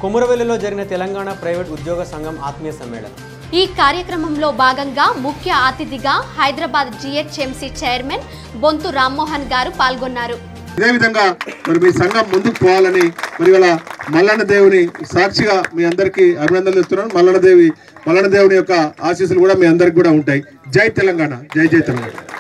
కొమురవెల్లిలో జరిగిన తెలంగాణ ప్రైవేట్ ఉద్యోగ సంఘం ఆత్మీయ సమ్మేళనం. ఈ కార్యక్రమంలో భాగంగా ముఖ్య అతిథిగా హైదరాబాద్ జిహెచ్ఎంసీ చైర్మన్ బొంతు రామ్మోహన్ గారు పాల్గొన్నారు. ఇదే విధంగా మరి మీ సంఘం ముందుకు పోవాలని మరి ఇవాళ మల్లన్న దేవుని సాక్షిగా మీ అందరికీ అభినందనలు ఇస్తున్నాను. మల్లన్న దేవుని యొక్క ఆశీస్సులు కూడా మీ అందరికి కూడా ఉంటాయి. జై తెలంగాణ, జై జై తెలంగాణ.